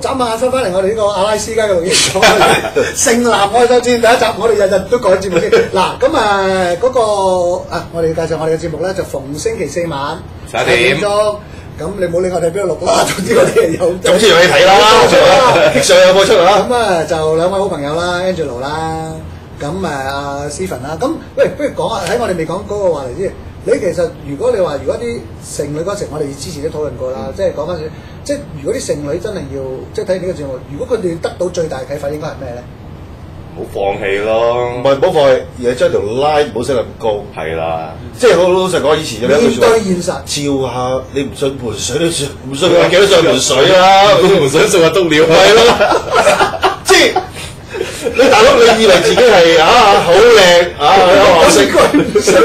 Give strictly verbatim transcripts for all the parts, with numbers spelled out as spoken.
眨下眼翻翻嚟我哋呢個阿拉斯加嘅錄影廠，性男愛鬥戰第一集，我哋日日都改節目先。嗱，咁啊嗰個啊，我哋要介紹我哋嘅節目咧，就逢星期四晚十一點鐘。 咁你冇理我哋邊度錄啦，總之我哋有。 總之有嘢睇啦，激上有冇出啦？ 咁啊就兩位好朋友啦 ，Angelo 啦，咁誒阿 Stephen 啦。咁喂，不如講下喺我哋未講嗰個話題之前，你其實如果你話如果啲剩女嗰時，我哋之前都討論過啦，嗯、即係講翻少，即係如果啲剩女真係要即係睇呢個節目，如果佢哋得到最大嘅啟發，應該係咩咧？ 唔好放棄咯， 唔係唔好放棄，而係將條拉唔好升咁高。 係啦， 即係好老實講，以前嘅面對現實， 照下你唔信盆水都信，唔信幾多上盆水啦， 盆水信下篤尿， 係咯，即係你大佬你以為自己係啊好靚啊有學識，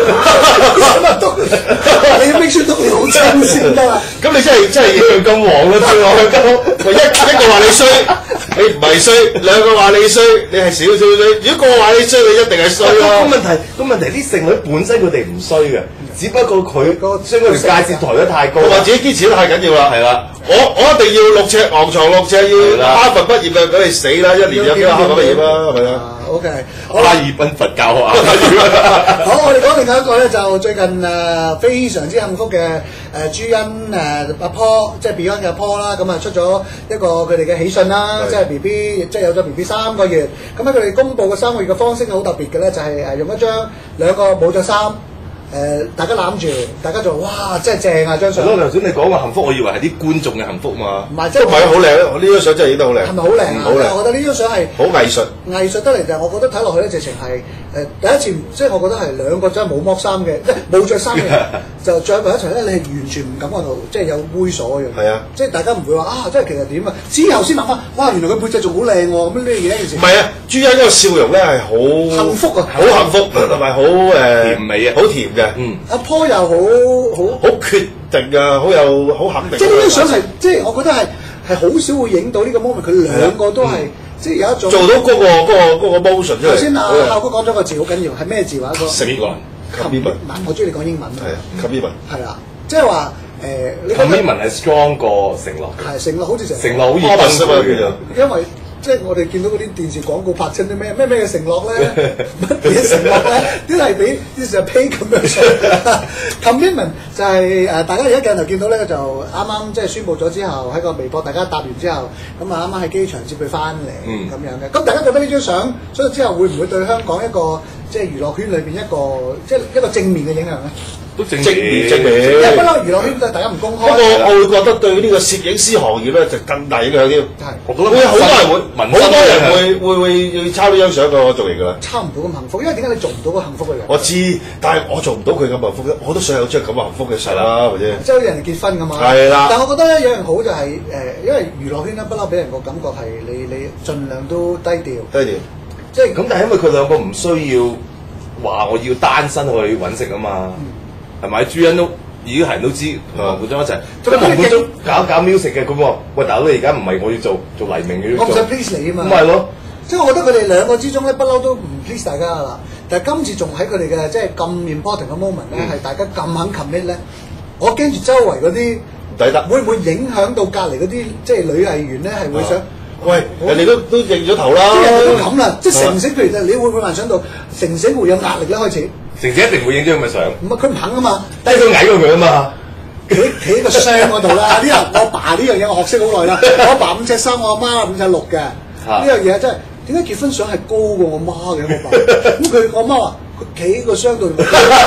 你要 make sure 篤尿好清先得啦。 咁你真係真係向金黃啦，對我向金黃，一一個話你衰。你唔係衰，兩個話你衰，你係少少衰。如果個話你衰，你一定係衰咯。 咁問題，咁問題啲剩女本身佢哋唔衰嘅，只不過佢將嗰條界線抬得太高， 同埋自己堅持得太緊要啦。 係啦， 我我一定要六尺昂藏六尺，要哈佛畢業嘅，咁你死啦！一年有幾個哈佛畢業啦，係咪啊 ？OK， 哈爾濱佛教學校。 好，我哋講另外一個咧，就最近誒非常之幸福嘅誒朱茵誒阿 Paul，即係 Beyond 嘅阿 Paul 啦，咁啊出咗一個佢哋嘅喜訊啦，即係 B B， 即係有咗 B B 三個月。咁喺佢哋公佈嘅三個月嘅方式好特別嘅咧，就係誒用一張兩個冇着衫。誒、呃，大家攬住，大家就哇，真係正啊！張相。 頭先你講嘅幸福，我以為係啲觀眾嘅幸福嘛。 唔係，即係唔係好靚，呢張相真係影得好靚。 係咪好靚啊？ 好靚！ 我覺得呢張相係好藝術。 藝術得嚟就係，我覺得睇落去咧，直情係誒第一次，即係我覺得係兩個真係冇剝衫嘅，即係冇着衫嘅人，就著埋一齊咧，你係完全唔感覺到，即係有猥瑣嘅。 係啊， 即係大家唔會話啊，即係其實點啊？之後先諗翻，哇！原來佢背脊仲好靚喎，咁呢嘢件事。 唔係啊，朱茵嗰個笑容咧係好幸福啊， 好幸福同埋好誒甜美啊， 好甜嘅。 嗯。 阿 Paul 又好好好決定啊，好有好肯定。 即係呢張相係，即係我覺得係係好少會影到呢個 moment，佢兩個都係即係有一種做到嗰個嗰個嗰個 motion 出嚟。 頭先阿孝哥講咗個字好緊要，係咩字話？個 commitment。 我中意你講英文。 係啊 commitment。 係啦，即係話誒，你 commitment 係 strong 過承諾。 係承諾，好似承承諾好易崩潰嘅。 因為即係我哋見到嗰啲電視廣告拍親啲咩咩咩嘅承諾咧，乜嘢承諾咧，啲係俾啲就 pay 咁樣。commitment 就係誒，大家而家鏡頭見到咧，就啱啱即係宣佈咗之後，喺個微博大家答完之後，咁啊啱啱喺機場接佢翻嚟咁樣嘅。咁大家覺得呢張相，所以之後會唔會對香港一個即係娛樂圈裏邊一個即係一個正面嘅影響咧？ 都正正面正面， 因為不嬲娛樂圈都係大家唔公開。 不過我會覺得對呢個攝影師行業咧就更大影響添。 係， 我覺得會好多人會，好多人會會會會要抄呢張相嘅我做嚟㗎啦。 抄唔到咁幸福，因為點解你做唔到個幸福嘅人？ 我知，但係我做唔到佢咁幸福，我都想有張咁幸福嘅相啦，或者即係好似人哋結婚咁嘛。 係啦。 但係我覺得咧有樣好就係、是、誒、呃，因為娛樂圈咧不嬲俾人個感覺係你你盡量都低調。 低調。 即係咁，但係因為佢兩個唔需要話我要單身去揾食啊嘛。嗯係咪？朱茵都已經係人都知同黃貫中一齊，即係黃貫中搞搞 music 嘅，佢話：喂，大佬你而家唔係我要做做黎明嘅， 我唔想 please 你啊嘛。 咁咪咯， 即係我覺得佢哋兩個之中咧，不嬲都唔 please 大家噶啦。但係今次仲喺佢哋嘅即係咁 important 嘅 moment 咧，係、嗯、大家咁肯 commit 咧，我驚住周圍嗰啲唔抵得， 會唔會影響到隔離嗰啲即係女藝員咧？係會想。 喂，人哋都都認咗頭啦， 即係人哋都咁啦，即係成成譬如你會唔會幻想到成成會有壓力咧？開始成成一定會影張咁嘅相， 唔係佢唔肯啊嘛， 低佢矮過佢啊嘛， 企企喺個箱嗰度啦。呢樣我爸呢樣嘢我學識好耐啦，我阿爸五尺三，我阿媽五尺六嘅，呢樣嘢真係點解結婚相係高過我媽嘅我爸？咁佢我媽話佢企喺個箱度，咁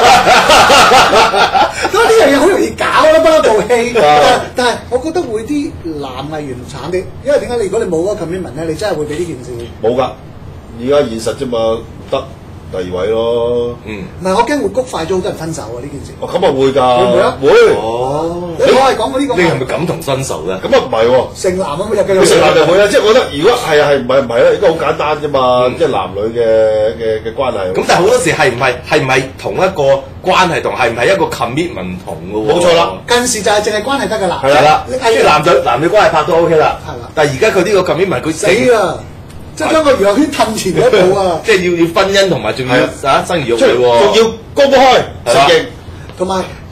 呢樣嘢好容易搞啦，不嬲部戲。但係我覺得會啲男藝員慘啲，因為點解你如果你冇嗰個 commitment 咧，你真係會俾呢件事冇㗎。而家現實啫嘛，得。第二位咯， 嗯， 唔係我驚會谷快咗好多人分手啊！呢件事， 哦咁啊會㗎， 會唔會啊？ 會， 哦， 我係講過呢個， 你係咪感同身受咧？ 咁啊唔係喎， 剩男啊嘛，入嘅， 剩男就會啊，即係我覺得如果係啊係唔係唔係咧，應該好簡單啫嘛，即係男女嘅嘅嘅關係。 咁但係好多時係唔係係唔係同一個關係同係唔係一個 commitment 唔同嘅喎？ 冇錯啦， 近時就係淨係關係得㗎啦， 係啦，即係男女男女關係拍都 OK 啦， 係啦， 但係而家佢呢個 commitment 佢死啦！即係將個娛樂圈褪前咗一步啊！ 即係要要婚姻同埋仲要啊生兒育女喎， 仲要公開承認， 同埋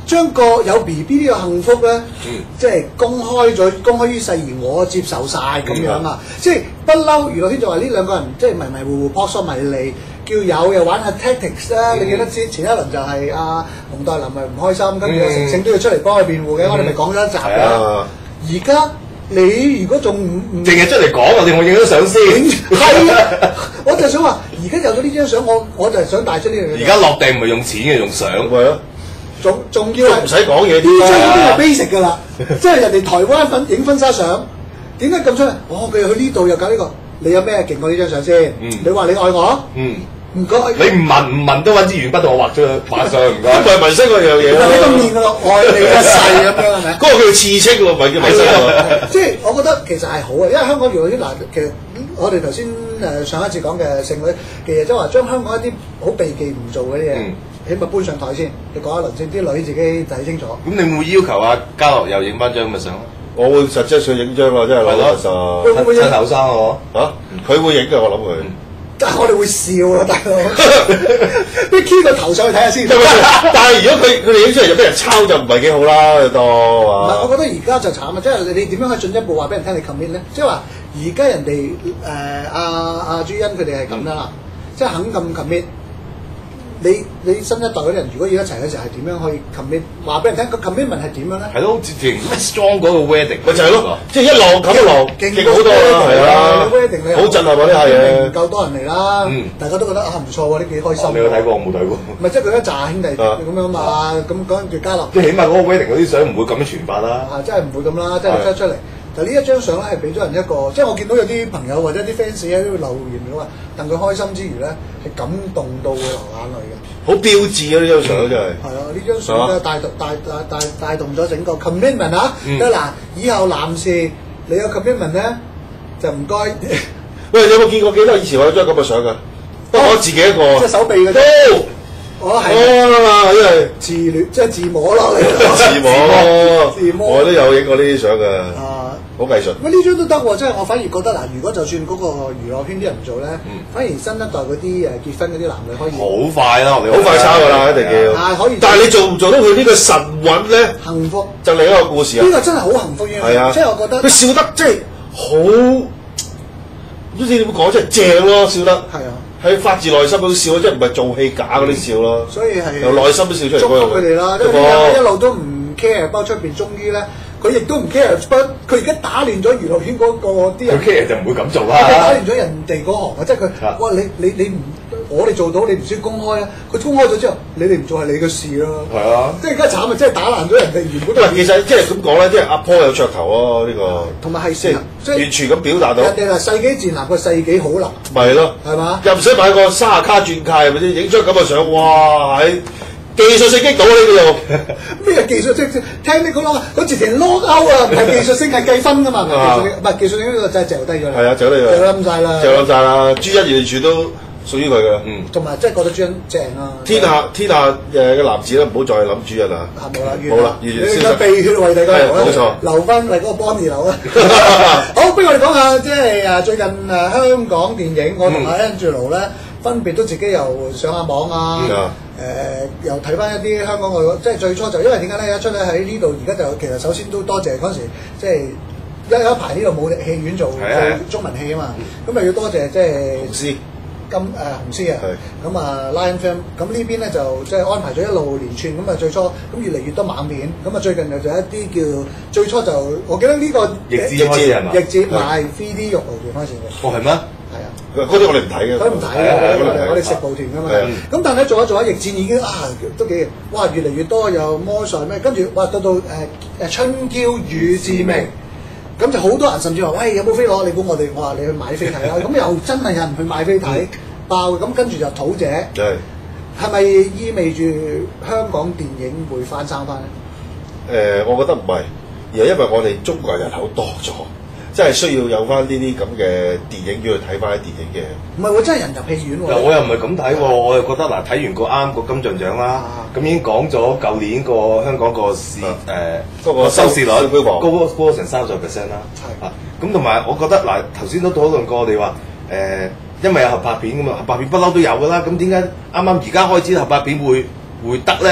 將個有 B B 呢個幸福咧， 嗯即係公開咗，公開於世而我接受晒咁樣啊！即係不嬲，娛樂圈就話呢兩個人即係迷迷糊糊、撲朔迷離，叫友又玩下 tactics 啦。你記得之前一輪就係阿洪黛琳咪唔開心，跟住阿成成都要出嚟幫佢辯護嘅，我哋咪講咗一集嘅。而家你如果仲唔唔淨係出嚟講，我哋我影咗相先。 係啊，我就想話，而家有咗呢張相，我我就係想帶出呢樣嘢。 而家落地唔係用錢嘅，用相。 係咯， 仲仲要係唔使講嘢呢張已經係 basic 㗎啦，即係人哋台灣粉影婚紗相，點解咁出嚟？哦，佢又去呢度又搞呢個，你有咩勁過呢張相先？你話你愛我？ 嗯。 唔該， 你唔問唔問都揾支鉛筆同我畫咗畫上，唔該。 唔係紋身嗰樣嘢你咁面㗎咯，愛你一世咁樣係咪？ 嗰個叫刺青喎，唔係叫紋身喎。 即係我覺得其實係好嘅，因為香港娛樂圈嗱，其實我哋頭先誒上一次講嘅性女嘅嘢，即係話將香港一啲好避忌唔做嗰啲嘢，起碼搬上台先。你講一輪先，啲女自己睇清楚。 咁你會唔會要求阿嘉樂又影翻張咁嘅相？ 我會實質上影張啊，真係老老實實。 會唔會影後生我嚇？佢會影嘅，我諗佢。 但係我哋會笑啊，大佬！你 key 個頭上去睇下先。 但係如果佢佢哋影出嚟就俾人抄，就唔係幾好啦，多唔係，我覺得而家就慘啊！即係你點樣可以進一步話俾人聽你 commit 咧？即係話而家人哋誒阿阿朱茵佢哋係咁樣啦，即係肯咁 commit。你你新一代嗰啲人如果要一齊嘅時候係點樣可以 commit？話俾人聽個 commitment 係點樣咧？ 係咯，好似直情 strong 嗰個 wedding， 咪就係咯，即係一浪冚一浪，勁好多啦，係啊，好震撼喎呢下嘢， 夠多人嚟啦，大家都覺得啊唔錯喎，呢幾開心。 你有睇過？我冇睇過。 唔係即係佢一紮兄弟咁樣嘛，咁嗰陣叫嘉樂。 即係起碼嗰個 wedding 嗰啲相唔會咁樣傳發啦。 啊，真係唔會咁啦，即係出出嚟。但呢一張相咧係俾咗人一個，即係我見到有啲朋友或者啲 fans 喺度留言咗話，戥佢開心之餘咧係感動到會流眼淚嘅。 好標誌啊！呢張相真係。係啊，呢張相咧帶動帶帶帶帶動咗整個 commitment 啊！得嗱，以後男士你有 commitment 咧就唔該。 喂，你有冇見過幾多以前我有張咁嘅相㗎？不過我自己一個。 即係手臂嘅啫。我係哦，因為自戀即係自摸咯，你自摸， 自摸， 我都有影過呢啲相㗎。 啊， 好藝術。 喂，呢張都得喎，即係我反而覺得嗱，如果就算嗰個娛樂圈啲人唔做咧，反而新一代嗰啲誒結婚嗰啲男女可以好快啦， 好快抄㗎啦，一定要。 係可以。但係你做唔做到佢呢個神韻咧？ 幸福就另一個故事啊！ 呢個真係好幸福嘅，係啊，即係我覺得佢笑得即係好，好似點講，即係正咯，笑得係啊。 係發自內心嗰啲笑，即係唔係做戲假嗰啲笑咯。 所以係由內心都笑出嚟。 祝福佢哋啦，因為一路都唔 care，不過出邊終於咧，佢亦都唔 care，不過佢而家打亂咗娛樂圈嗰個啲人。 佢 care 就唔會咁做啦。 佢打亂咗人哋嗰行啊，即係佢，哇！你你你唔，我哋做到，你唔需要公開啊。佢公開咗之後，你哋唔做係你嘅事咯。 係啊， 即係而家慘啊！即係打爛咗人哋原本。 其實即係咁講咧，即係阿坡有噱頭咯，呢個。 同埋係即係完全咁表達到。 人哋話世紀賤男個世紀好男。 咪咯， 係嘛？ 又唔使買個卅卡鑽戒係咪先？影張咁嘅相，哇！喺技術性擊倒呢個又咩技術性？聽你講啦，佢直情 lock out 啊，唔係技術性係計分㗎嘛，唔係技術性，唔係技術性呢個真係嚼低咗啦。 係啊，嚼低咗。 嚼冧曬啦。 嚼冧曬啦！朱茵完全都屬於佢嘅。 嗯。 同埋即係覺得朱茵正啊！ 天下天下誒嘅男子咧，唔好再諗朱茵啦。 冇啦， 冇啦，完全消失。 秘血為大家留冇錯， 留翻為嗰個邦尼留啦。好，不如我哋講下即係誒最近誒香港電影，我同阿 Angelo 咧分別都自己又上下網啊。誒、呃、又睇翻一啲香港嘅，即係最初就因為點解咧？一出咧喺呢度，而家就其實首先都多謝嗰陣時，即係一有一排呢度冇戲院做做中文戲啊嘛，咁咪要多謝即係紅絲金誒紅絲啊，咁啊 Lion Film，咁呢邊咧就即係安排咗一路連串，咁啊最初咁越嚟越多猛片，咁啊最近又就一啲叫最初就我記得呢、這個逆子開始係嘛？ 逆子賣 three D 肉蒲團開始嘅。 哦係咩？ 嗰啲我哋唔睇嘅， 佢唔睇嘅，我哋食報團㗎嘛。咁但係做一做一逆戰已經啊都幾哇越嚟越多又魔術咩，跟住哇到到誒誒春嬌與志明，咁就好多人甚至話喂有冇飛攞？你估我哋我話你去買飛睇啦，咁又真係有人去買飛睇爆，咁跟住就土姐，係咪意味住香港電影會翻生翻咧？誒，我覺得唔係，而係因為我哋中國人口多咗。真係需要有翻呢啲咁嘅電影院去睇翻啲電影嘅。唔係喎，真係人入戲院喎。 我又唔係咁睇喎，我又覺得嗱，睇完個啱個金像獎啦，咁已經講咗舊年個香港個市誒嗰個收視率高高成三十 percent 啦。係啊，咁同埋我覺得嗱，頭先都討論過，我哋話誒，因為有合拍片㗎嘛，合拍片不嬲都有㗎啦。咁點解啱啱而家開始合拍片會會得咧？咁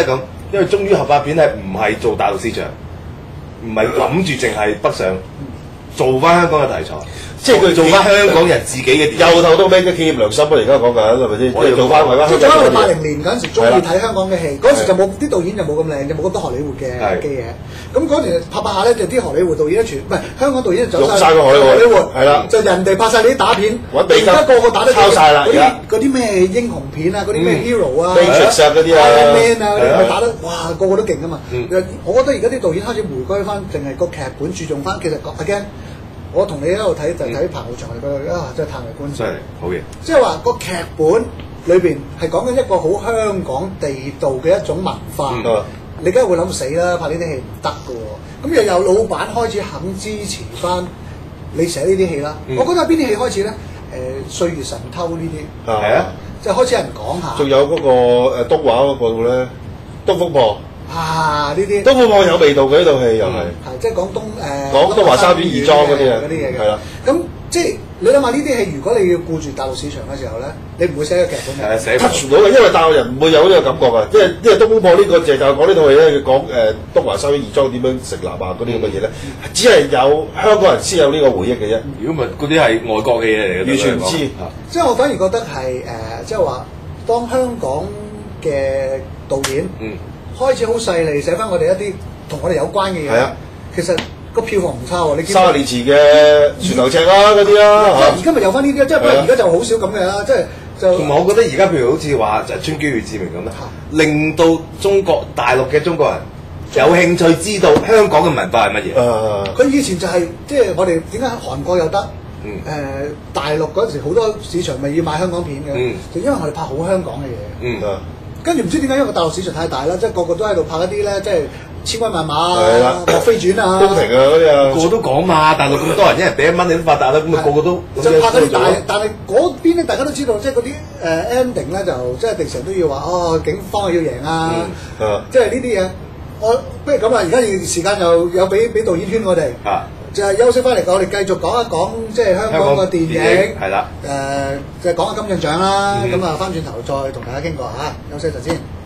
因為終於合拍片係唔係做大陸市場，唔係諗住淨係北上，做翻香港嘅題材。 即係佢做翻香港人自己嘅電影， 由頭到尾嘅企業良心啊！而家講緊係咪先？ 我哋做翻為翻即係我哋八香港嘅零年嗰陣時中意睇香港嘅戲，嗰時就冇啲導演就冇咁靚，就冇咁多荷里活嘅嘅嘢。咁嗰時拍拍下咧，就啲荷里活導演全唔係香港導演就走晒個荷里活，係啦， 就人哋拍晒你啲打片， 而家個個打得抄晒啦！而家嗰啲咩英雄片啊，嗰啲咩 hero 啊 Matrix 嗰啲啊 ，Iron Man 啊，嗰啲咪打得哇個個都勁噶嘛！我覺得而家啲導演開始回歸翻，淨係個劇本注重翻，其實 again。我同你喺度睇就睇彭浩翔，覺得啊真係嘆為觀止。 真係好嘢。 即係話個劇本裏邊係講緊一個好香港地道嘅一種文化， 嗯、 你梗係會諗死啦！拍呢啲戲唔得㗎喎，咁又有老闆開始肯支持翻你寫呢啲戲啦。嗯、我覺得邊啲戲開始咧？誒、呃，歲月神偷呢啲係啊， 即係開始有人講下。 仲有嗰、那個誒東華嗰個咧，《東風破》。 啊！呢啲東風破有味道嘅呢套戲又係， 係即係講東誒講東華三院義莊嗰啲啊， 嗰啲嘢嘅。 係啦， 咁即係你諗下呢啲戲，如果你要顧住大陸市場嘅時候咧，你唔會寫個劇本嘅。 係寫 touch 唔到嘅，因為大陸人唔會有呢個感覺嘅。因為因為東風破呢個就係講呢套戲咧，佢講誒東華三院義莊點樣成立啊嗰啲咁嘅嘢咧，只係有香港人先有呢個回憶嘅啫。 如果唔係嗰啲係外國嘅嘢嚟嘅， 完全唔知。 即係我反而覺得係誒，即係話當香港嘅導演嗯。開始好細膩寫翻我哋一啲同我哋有關嘅嘢， 係啊， 其實個票房唔差喎。你見三十年前嘅船頭尺啦嗰啲啦， 而家咪有翻呢啲，即係不過而家就好少咁嘅啦，即係就同埋我覺得而家譬如好似話就係春嬌與志明咁咧，令到中國大陸嘅中國人有興趣知道香港嘅文化係乜嘢。 佢以前就係即係我哋點解韓國又得？誒大陸嗰陣時好多市場咪要買香港片嘅，就因為我哋拍好香港嘅嘢。跟住唔知點解，因為大陸市場太大啦，即係個個都喺度拍一啲咧，即係千軍萬馬啊、莫非傳啊、 宮廷啊嗰啲啊， 個個都講嘛。大陸咁多人，一人俾一蚊你都發達啦，咁啊個個都就拍嗰啲大，但係嗰邊咧大家都知道，即係嗰啲誒 ending 咧就即係定成都要話哦，警方要贏啊，即係呢啲嘢。我不如咁啦，而家時間又有俾俾導演圈我哋。就係休息翻嚟，我哋繼續講一講即係香港嘅電影， 係啦， 誒，就係講下金像獎啦。咁啊，翻轉頭再同大家傾過嚇，休息陣先。